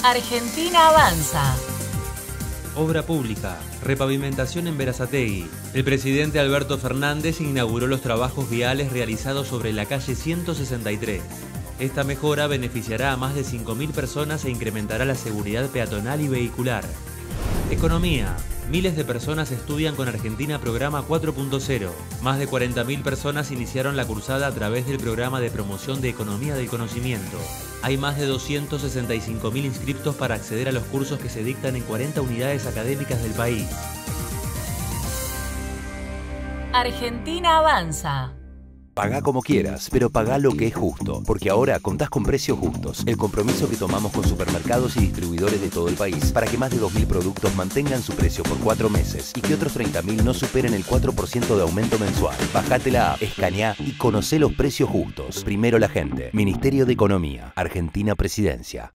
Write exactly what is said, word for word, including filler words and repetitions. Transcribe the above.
Argentina avanza. Obra pública, repavimentación en Berazategui. El presidente Alberto Fernández inauguró los trabajos viales realizados sobre la calle ciento sesenta y tres. Esta mejora beneficiará a más de cinco mil personas e incrementará la seguridad peatonal y vehicular. Economía. Miles de personas estudian con Argentina Programa cuatro punto cero. Más de cuarenta mil personas iniciaron la cursada a través del programa de promoción de economía del conocimiento. Hay más de doscientos sesenta y cinco mil inscriptos para acceder a los cursos que se dictan en cuarenta unidades académicas del país. Argentina avanza. Pagá como quieras, pero pagá lo que es justo, porque ahora contás con Precios Justos, el compromiso que tomamos con supermercados y distribuidores de todo el país para que más de dos mil productos mantengan su precio por cuatro meses y que otros treinta mil no superen el cuatro por ciento de aumento mensual. Bajate la app, escaneá y conocé los precios justos. Primero la gente. Ministerio de Economía. Argentina Presidencia.